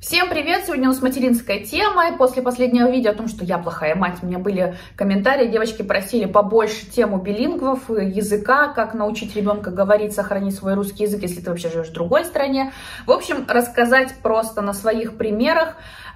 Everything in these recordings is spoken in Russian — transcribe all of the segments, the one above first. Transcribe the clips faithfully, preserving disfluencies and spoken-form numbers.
Всем привет! Сегодня у нас материнская тема. И после последнего видео о том, что я плохая мать, у меня были комментарии. Девочки просили побольше тему билингвов, языка, как научить ребенка говорить, сохранить свой русский язык, если ты вообще живешь в другой стране. В общем, рассказать просто на своих примерах,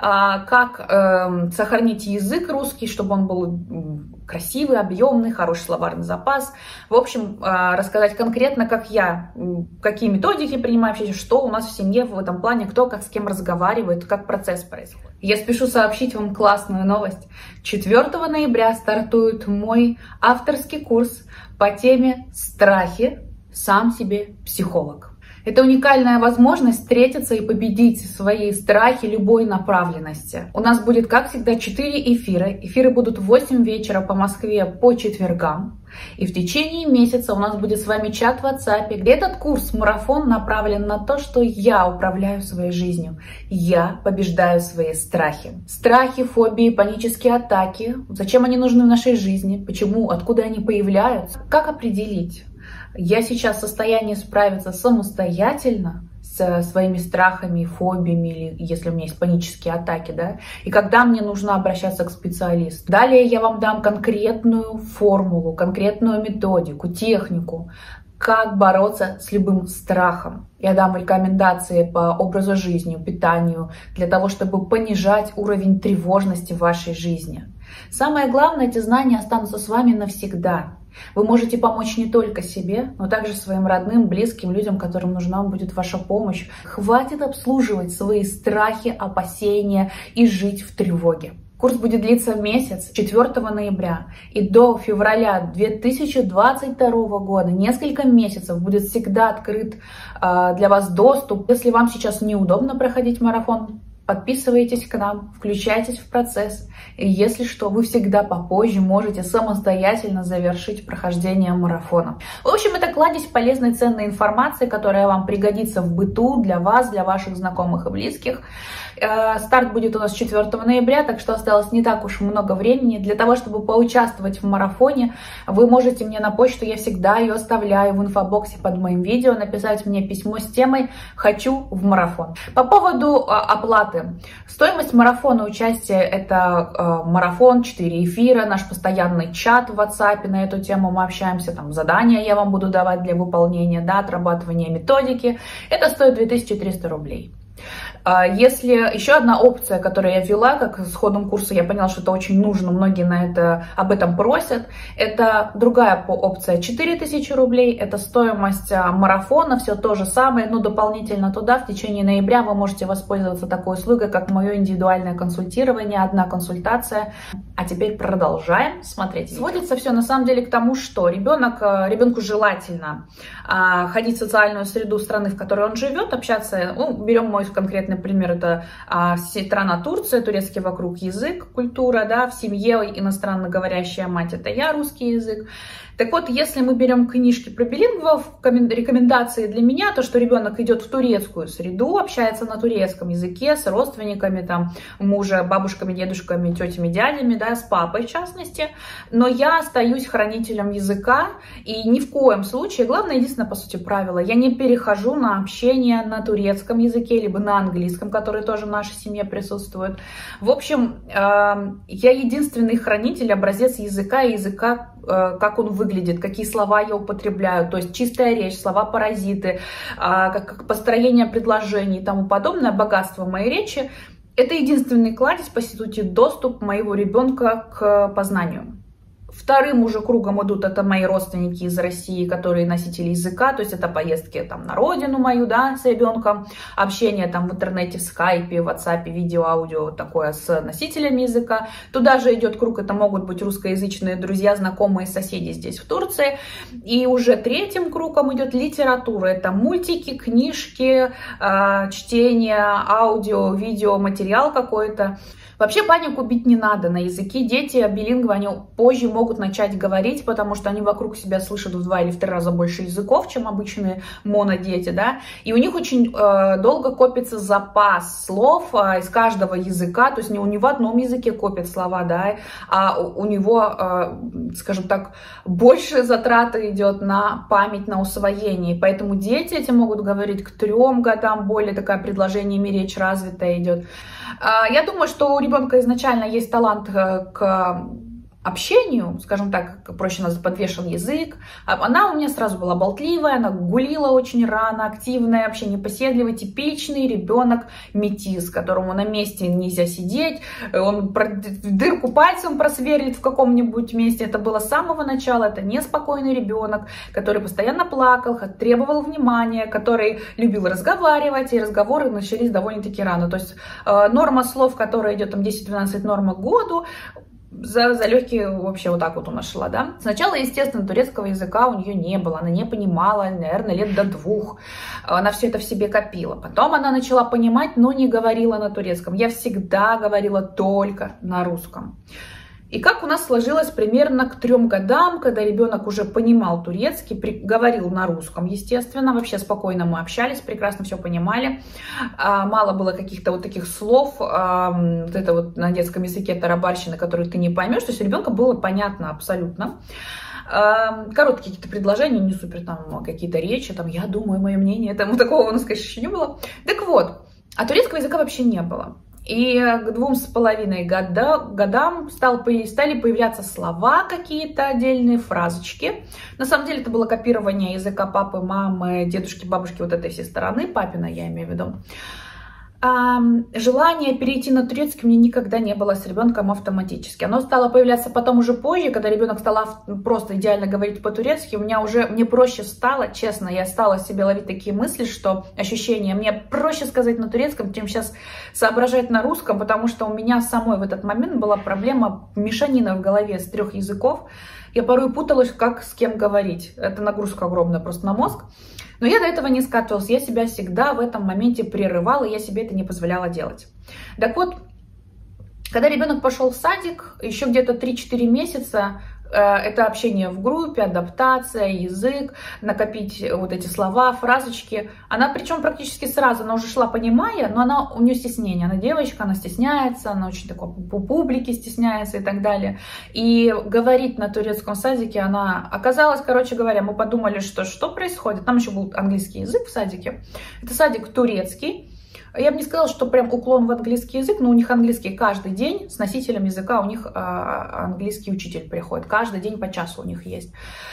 как э, сохранить язык русский, чтобы он был красивый, объемный, хороший словарный запас. В общем, э, рассказать конкретно, как я, какие методики принимаю, что у нас в семье в этом плане, кто как с кем разговаривает, как процесс происходит. Я спешу сообщить вам классную новость. четвёртого ноября стартует мой авторский курс по теме «Страхи. Сам себе психолог». Это уникальная возможность встретиться и победить свои страхи любой направленности. У нас будет, как всегда, четыре эфира. Эфиры будут в восемь вечера по Москве по четвергам. И в течение месяца у нас будет с вами чат в WhatsApp. Этот курс-марафон направлен на то, что я управляю своей жизнью. Я побеждаю свои страхи. Страхи, фобии, панические атаки. Зачем они нужны в нашей жизни? Почему? Откуда они появляются? Как определить? Я сейчас в состоянии справиться самостоятельно со своими страхами, фобиями, или если у меня есть панические атаки, да, и когда мне нужно обращаться к специалисту. Далее я вам дам конкретную формулу, конкретную методику, технику, как бороться с любым страхом. Я дам рекомендации по образу жизни, питанию, для того, чтобы понижать уровень тревожности в вашей жизни. Самое главное, эти знания останутся с вами навсегда. Вы можете помочь не только себе, но также своим родным, близким, людям, которым нужна будет ваша помощь. Хватит обслуживать свои страхи, опасения и жить в тревоге. Курс будет длиться месяц, четвёртого ноября, и до февраля две тысячи двадцать второго года, несколько месяцев, будет всегда открыт э, для вас доступ. Если вам сейчас неудобно проходить марафон, подписывайтесь к нам, включайтесь в процесс. И если что, вы всегда попозже можете самостоятельно завершить прохождение марафона. В общем, это кладезь полезной, ценной информации, которая вам пригодится в быту, для вас, для ваших знакомых и близких. Старт будет у нас четвёртого ноября, так что осталось не так уж много времени. Для того, чтобы поучаствовать в марафоне, вы можете мне на почту, я всегда ее оставляю в инфобоксе под моим видео, написать мне письмо с темой «Хочу в марафон». По поводу оплаты. Стоимость марафона участия — это э, марафон, четыре эфира, наш постоянный чат в WhatsApp, на эту тему мы общаемся, там задания я вам буду давать для выполнения, да, отрабатывания методики. Это стоит две тысячи триста рублей. Если еще одна опция, которую я ввела, как с ходом курса я поняла, что это очень нужно, многие на это, об этом просят, это другая опция, четыре тысячи рублей, это стоимость марафона, все то же самое, но дополнительно туда в течение ноября вы можете воспользоваться такой услугой, как мое индивидуальное консультирование, одна консультация. А теперь продолжаем смотреть. Сводится все на самом деле к тому, что ребенок, ребенку желательно ходить в социальную среду страны, в которой он живет, общаться, ну, берем мой конкретный пример, это а, страна Турция, турецкий вокруг язык, культура, да, в семье иностранно говорящая мать — это я, русский язык. Так вот, если мы берем книжки про билингвов, рекомендации для меня, то, что ребенок идет в турецкую среду, общается на турецком языке с родственниками, там, мужа, бабушками, дедушками, тетями, дядями, да, с папой в частности, но я остаюсь хранителем языка, и ни в коем случае, главное, единственное, по сути, правило, я не перехожу на общение на турецком языке, либо на английском, который тоже в нашей семье присутствует. В общем, я единственный хранитель, образец языка и языка, как он выглядит, какие слова я употребляю, то есть чистая речь, слова-паразиты, как построение предложений и тому подобное, богатство моей речи. Это единственный кладезь, по сути, доступ моего ребенка к познанию. Вторым уже кругом идут это мои родственники из России, которые носители языка, то есть это поездки там на родину мою, да, с ребенком, общение там в интернете, в скайпе, в WhatsApp, видео, аудио, вот такое с носителями языка. Туда же идет круг, это могут быть русскоязычные друзья, знакомые, соседи здесь в Турции. И уже третьим кругом идет литература, это мультики, книжки, чтение, аудио, видео, материал какой-то. Вообще панику бить не надо на языке. Дети билингвы, они позже могут могут начать говорить, потому что они вокруг себя слышат в два или в три раза больше языков, чем обычные монодети, да, и у них очень э, долго копится запас слов э, из каждого языка, то есть не, не в одном языке копят слова, да, а у, у него, э, скажем так, больше затраты идет на память, на усвоение, поэтому дети эти могут говорить к трем годам, более такая предложениями речь развитая идет. Э, я думаю, что у ребенка изначально есть талант к общению, скажем так, проще назвать, подвешен язык. Она у меня сразу была болтливая, она гулила очень рано, активная, вообще непоседливый, типичный ребенок метис, которому на месте нельзя сидеть, он дырку пальцем просверлит в каком-нибудь месте. Это было с самого начала, это неспокойный ребенок, который постоянно плакал, требовал внимания, который любил разговаривать, и разговоры начались довольно-таки рано. То есть э, норма слов, которая идет там десять-двенадцать норм к году, За, за легкие вообще вот так вот у нас шла, да. Сначала, естественно, турецкого языка у нее не было, она не понимала, наверное, лет до двух. Она все это в себе копила. Потом она начала понимать, но не говорила на турецком. Я всегда говорила только на русском. И как у нас сложилось примерно к трем годам, когда ребенок уже понимал турецкий, при, говорил на русском, естественно, вообще спокойно мы общались, прекрасно все понимали, а, мало было каких-то вот таких слов, а, вот это вот на детском языке тарабарщина, которую ты не поймешь, то есть у ребенка было понятно абсолютно. А, короткие какие-то предложения, не супер там какие-то речи, там я думаю, мое мнение, там такого у нас, конечно, еще не было. Так вот, а турецкого языка вообще не было. И к двум с половиной года, годам стал, стали появляться слова какие-то отдельные, фразочки. На самом деле это было копирование языка папы, мамы, дедушки, бабушки, вот этой всей стороны, папина я имею в виду. А, желание перейти на турецкий у меня никогда не было с ребенком автоматически. Оно стало появляться потом уже позже, когда ребенок стал просто идеально говорить по-турецки. У меня уже, мне проще стало, честно, я стала себе ловить такие мысли, что ощущения, мне проще сказать на турецком, чем сейчас соображать на русском, потому что у меня самой в этот момент была проблема мешанина в голове с трех языков. Я порой путалась, как с кем говорить. Это нагрузка огромная просто на мозг. Но я до этого не скатывалась, я себя всегда в этом моменте прерывала, и я себе это не позволяла делать. Так вот, когда ребенок пошел в садик, еще где-то три-четыре месяца, это общение в группе, адаптация, язык, накопить вот эти слова, фразочки. Она причем практически сразу, она уже шла понимая, но она, у нее стеснение. Она девочка, она стесняется, она очень такой по публике стесняется и так далее. И говорить на турецком садике она оказалась, короче говоря, мы подумали, что что происходит. Там еще был английский язык в садике. Это садик турецкий. Я бы не сказала, что прям уклон в английский язык, но у них английский каждый день, с носителем языка у них а, английский учитель приходит, каждый день по часу у них есть.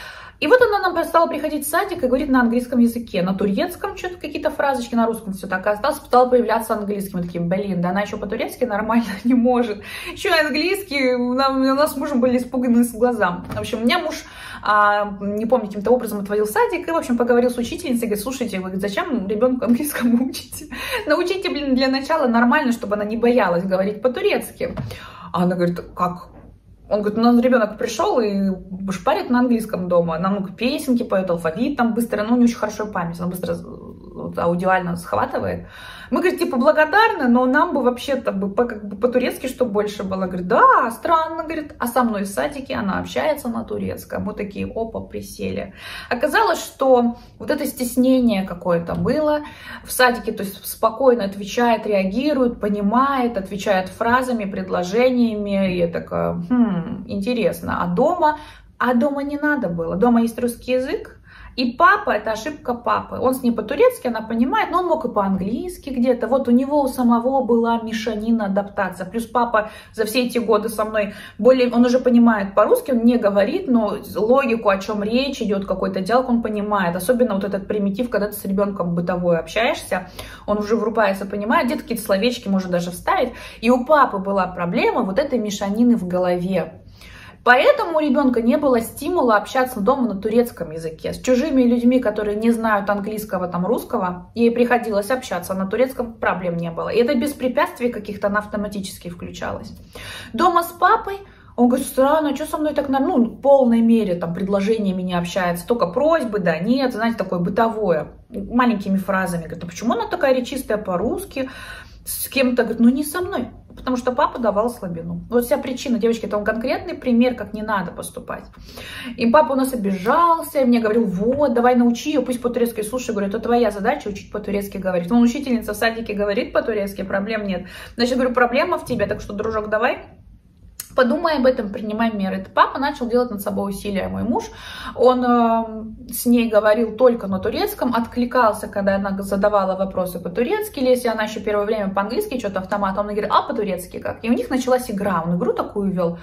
И вот она нам стала приходить в садик и говорит на английском языке, на турецком что-то какие-то фразочки, на русском все так осталось, стала появляться английский. Мы такие, блин, да она еще по-турецки нормально не может. Еще и английский, у нас с мужем были испуганы с глазам. В общем, у меня муж, а, не помню, каким-то образом отводил в садик и, в общем, поговорил с учительницей, говорит, слушайте, вы зачем ребенку английскому учите? Научите, блин, для начала нормально, чтобы она не боялась говорить по-турецки. А она говорит, как? Он говорит, у нас ребенок пришел и шпарит на английском дома. Она ну, песенки поет, алфавит там быстро, ну, не очень хорошая память, она быстро вот, аудиально схватывает. Мы, говорит, типа, благодарны, но нам бы вообще-то бы как бы по-турецки что больше было. Говорит, да, странно, говорит, а со мной в садике она общается на турецком. Мы такие, опа, присели. Оказалось, что вот это стеснение какое-то было в садике, то есть спокойно отвечает, реагирует, понимает, отвечает фразами, предложениями. И я такая, хм, интересно, а дома? А дома не надо было. Дома есть русский язык. И папа, это ошибка папы. Он с ней по-турецки, она понимает, но он мог и по-английски где-то. Вот у него у самого была мешанина, адаптация. Плюс папа за все эти годы со мной, более, он уже понимает по-русски, он не говорит, но логику, о чем речь идет, какой-то диалог, он понимает. Особенно вот этот примитив, когда ты с ребенком бытовой общаешься, он уже врубается, понимает, где-то какие-то словечки может даже вставить. И у папы была проблема вот этой мешанины в голове. Поэтому у ребенка не было стимула общаться дома на турецком языке. С чужими людьми, которые не знают английского, там, русского, ей приходилось общаться, на турецком проблем не было. И это без препятствий каких-то, она автоматически включалась. Дома с папой, он говорит, странно, что со мной так, ну, в полной мере, там, предложениями не общается, только просьбы, да, нет, знаете, такое бытовое, маленькими фразами. Говорит, а почему она такая речистая по-русски? С кем-то, говорит, ну не со мной. Потому что папа давал слабину. Вот вся причина, девочки, это он конкретный пример, как не надо поступать. И папа у нас обижался, и мне говорил, вот, давай научи ее, пусть по-турецки. Слушай, говорю, это твоя задача учить по-турецки говорить. Он учительница в садике говорит по-турецки, проблем нет. Значит, говорю, проблема в тебе, так что, дружок, давай. Подумай об этом, принимай меры. Это папа начал делать над собой усилия, мой муж. Он э, с ней говорил только на турецком, откликался, когда она задавала вопросы по-турецки, или если она еще первое время по-английски что-то автоматом, он говорит, а по-турецки как? И у них началась игра, он игру такую вел.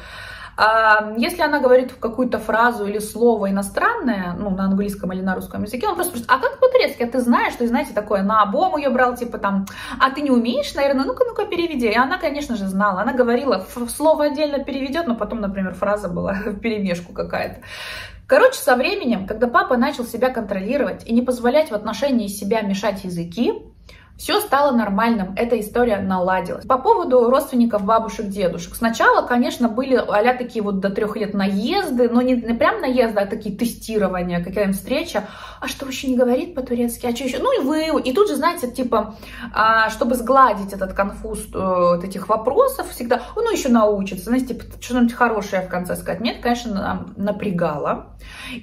А если она говорит какую-то фразу или слово иностранное, ну, на английском или на русском языке, он просто спрашивает, а как по-турецки? А ты знаешь, что, знаете, такое, на обум ее брал, типа там, а ты не умеешь, наверное, ну-ка, ну-ка, переведи. И она, конечно же, знала. Она говорила, слово отдельно переведет, но потом, например, фраза была вперемешку какая-то. Короче, со временем, когда папа начал себя контролировать и не позволять в отношении себя мешать языки, все стало нормальным, эта история наладилась. По поводу родственников, бабушек, дедушек. Сначала, конечно, были а-ля такие вот до трех лет наезды, но не, не прям наезды, а такие тестирования, какая-нибудь встреча. А что, вообще не говорит по-турецки? А что еще? Ну и вы. И тут же, знаете, типа, чтобы сгладить этот конфуз вот этих вопросов, всегда, ну еще научится, знаете, типа, что-нибудь хорошее в конце сказать. Мне это, конечно, напрягало.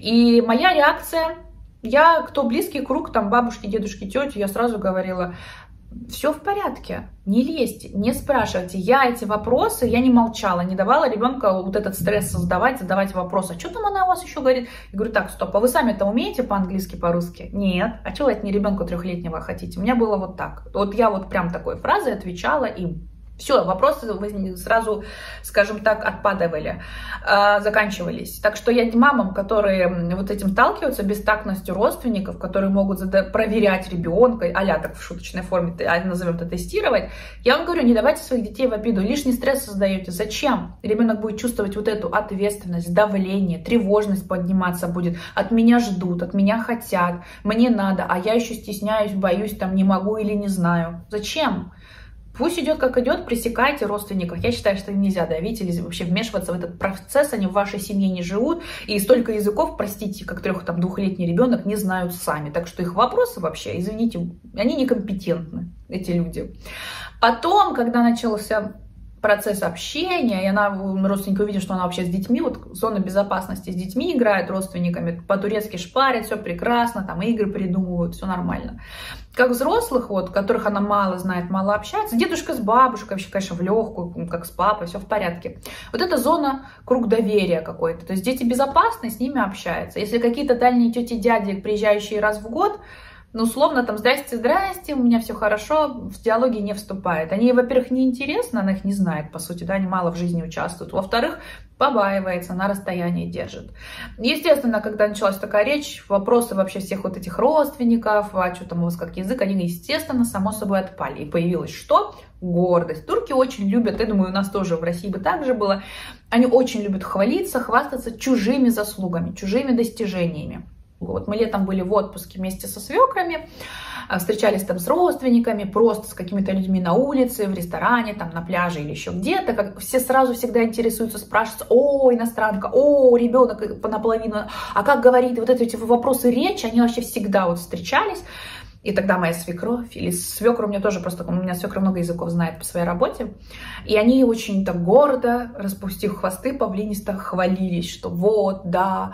И моя реакция... Я, кто близкий круг, там бабушки, дедушки, тети, я сразу говорила, все в порядке, не лезьте, не спрашивайте. Я эти вопросы, я не молчала, не давала ребенка вот этот стресс создавать, задавать вопросы. А что там она у вас еще говорит? Я говорю, так, стоп, а вы сами-то умеете по-английски, по-русски? Нет. А что вы от не ребенка трехлетнего хотите? У меня было вот так. Вот я вот прям такой фразой отвечала им. Все, вопросы сразу, скажем так, отпадывали, заканчивались. Так что я мамам, которые вот этим сталкиваются, бестактностью родственников, которые могут проверять ребенка, а-ля так в шуточной форме, назовем это тестировать, я вам говорю, не давайте своих детей в обиду, лишний стресс создаете. Зачем? Ребенок будет чувствовать вот эту ответственность, давление, тревожность подниматься будет. От меня ждут, от меня хотят, мне надо, а я еще стесняюсь, боюсь, там не могу или не знаю. Зачем? Пусть идет как идет, пресекайте родственников. Я считаю, что им нельзя давить или вообще вмешиваться в этот процесс. Они в вашей семье не живут. И столько языков, простите, как трех, там, двухлетний ребенок, не знают сами. Так что их вопросы вообще, извините, они некомпетентны, эти люди. Потом, когда начался процесс общения, и она, родственники увидят, что она вообще с детьми, вот зона безопасности с детьми играет, родственниками, по-турецки шпарят, все прекрасно, там игры придумывают, все нормально. Как взрослых, вот, которых она мало знает, мало общается, дедушка с бабушкой, вообще, конечно, в легкую, как с папой, все в порядке. Вот эта зона, круг доверия какой-то, то есть дети безопасны, с ними общаются. Если какие-то дальние тети, дяди, приезжающие раз в год, ну, условно, там, здрасте, здрасте, у меня все хорошо, в диалоги не вступает. Они, во-первых, неинтересны, она их не знает, по сути, да, они мало в жизни участвуют. Во-вторых, побаивается, на расстоянии держит. Естественно, когда началась такая речь, вопросы вообще всех вот этих родственников, а что там у вас как язык, они, естественно, само собой отпали. И появилось что? Гордость. Турки очень любят, я думаю, у нас тоже в России бы так же было, они очень любят хвалиться, хвастаться чужими заслугами, чужими достижениями. Вот мы летом были в отпуске вместе со свекрами, встречались там с родственниками, просто с какими-то людьми на улице, в ресторане, там на пляже или еще где-то. Как все сразу всегда интересуются, спрашивают, о, иностранка, о, ребенок наполовину, а как говорит, вот эти вопросы речи, они вообще всегда вот встречались. И тогда моя свекровь, или свекр у меня тоже просто, у меня свекровь много языков знает по своей работе, и они очень так гордо, распустив хвосты, павлинисто хвалились, что вот, да,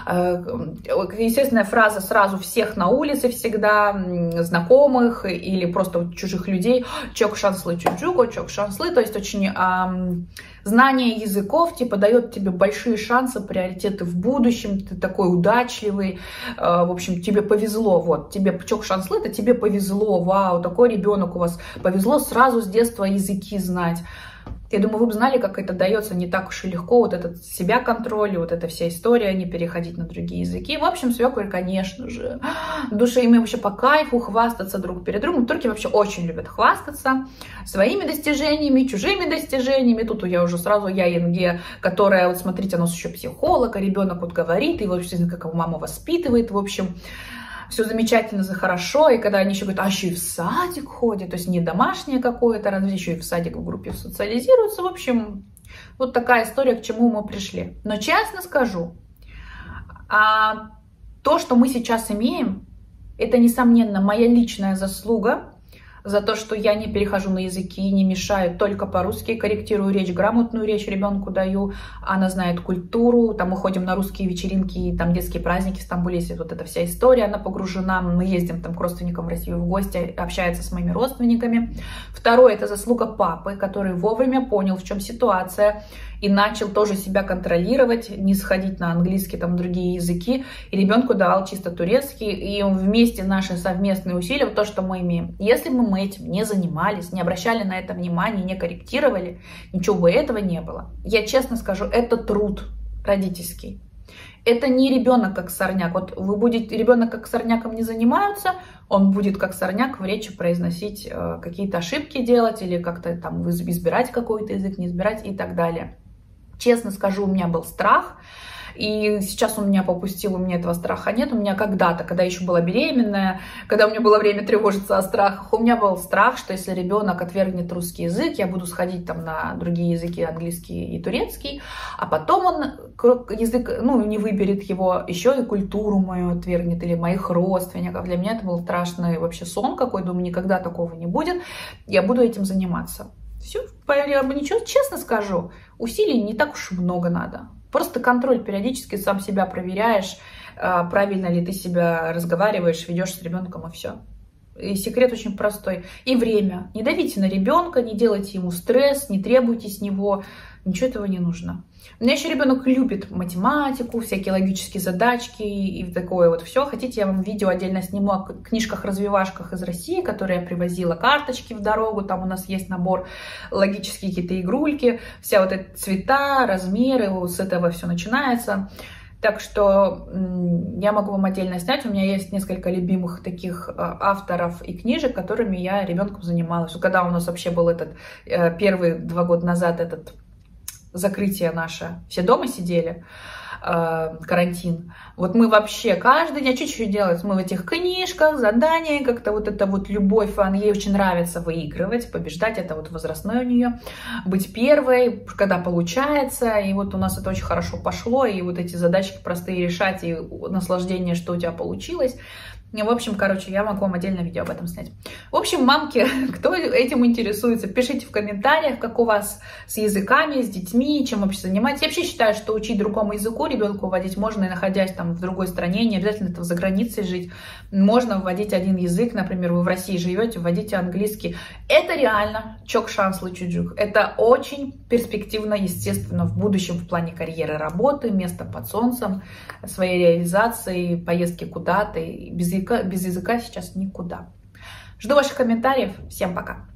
естественная фраза сразу всех на улице всегда, знакомых или просто чужих людей, чок шанслы чуджуко, чок шанслы, то есть очень... Эм, знание языков типа дает тебе большие шансы, приоритеты в будущем, ты такой удачливый, в общем, тебе повезло, вот, тебе чок шанслы, это тебе повезло, вау, такой ребенок у вас, повезло сразу с детства языки знать. Я думаю, вы бы знали, как это дается не так уж и легко, вот этот себя контроль, вот эта вся история, не переходить на другие языки. В общем, свекры, конечно же, в душе им вообще по кайфу хвастаться друг перед другом. Турки вообще очень любят хвастаться своими достижениями, чужими достижениями. Тут я уже сразу, я янге, которая, вот смотрите, у нас еще психолог, а ребенок вот говорит, и вообще как его мама воспитывает, в общем... Все замечательно, за хорошо, и когда они еще говорят, а еще и в садик ходят, то есть не домашнее какое-то, разве еще и в садик в группе социализируются, в общем, вот такая история, к чему мы пришли. Но честно скажу, а то, что мы сейчас имеем, это, несомненно, моя личная заслуга, за то, что я не перехожу на языки, не мешаю, только по-русски корректирую речь, грамотную речь ребенку даю, она знает культуру, там мы ходим на русские вечеринки, там детские праздники в Стамбуле, есть вот эта вся история, она погружена, мы ездим там к родственникам в Россию в гости, общается с моими родственниками. Второе, это заслуга папы, который вовремя понял, в чем ситуация, и начал тоже себя контролировать, не сходить на английский, там, другие языки, и ребенку давал чисто турецкий, и вместе наши совместные усилия, вот то, что мы имеем. Если бы мы этим не занимались, не обращали на это внимания, не корректировали, ничего бы этого не было. Я честно скажу, это труд родительский. Это не ребенок как сорняк. Вот вы будете, ребенок как сорняком не занимаются, он будет как сорняк в речи произносить, э, какие-то ошибки делать, или как-то там избирать какой-то язык, не избирать и так далее. Честно скажу, у меня был страх, и сейчас у меня попустил, у меня этого страха нет. У меня когда-то, когда я еще была беременная, когда у меня было время тревожиться о страхах, у меня был страх, что если ребенок отвергнет русский язык, я буду сходить там на другие языки, английский и турецкий, а потом он язык, ну, не выберет его, еще и культуру мою отвергнет, или моих родственников. Для меня это был страшный вообще сон какой, думаю, никогда такого не будет, я буду этим заниматься. Все, я бы ничего, честно скажу, усилий не так уж много надо. Просто контроль, периодически сам себя проверяешь, правильно ли ты себя разговариваешь, ведешь с ребенком, и все. И секрет очень простой. И время. Не давите на ребенка, не делайте ему стресс, не требуйте с него. Ничего этого не нужно. У меня еще ребенок любит математику, всякие логические задачки и такое вот все. Хотите, я вам видео отдельно сниму о книжках-развивашках из России, которые я привозила, карточки в дорогу. Там у нас есть набор, логические какие-то игрульки, вся вот эти цвета, размеры, вот с этого все начинается. Так что я могу вам отдельно снять. У меня есть несколько любимых таких авторов и книжек, которыми я ребенком занималась. Когда у нас вообще был этот первый два года назад этот закрытие наше, все дома сидели, карантин. Вот мы вообще каждый день чуть-чуть делаем. Мы в этих книжках, задания, как-то вот это вот любовь, фан. Ей очень нравится выигрывать, побеждать. Это вот возрастной у нее. Быть первой, когда получается. И вот у нас это очень хорошо пошло. И вот эти задачки простые решать, и наслаждение, что у тебя получилось. В общем, короче, я могу вам отдельное видео об этом снять. В общем, мамки, кто этим интересуется, пишите в комментариях, как у вас с языками, с детьми, чем вообще занимаетесь. Я вообще считаю, что учить другому языку ребенку вводить можно, и находясь там в другой стране, не обязательно это за границей жить. Можно вводить один язык, например, вы в России живете, вводите английский. Это реально чок шанслы чуджук. Это очень перспективно, естественно, в будущем в плане карьеры, работы, места под солнцем, своей реализации, поездки куда-то, без языка, без языка сейчас никуда. Жду ваших комментариев. Всем пока!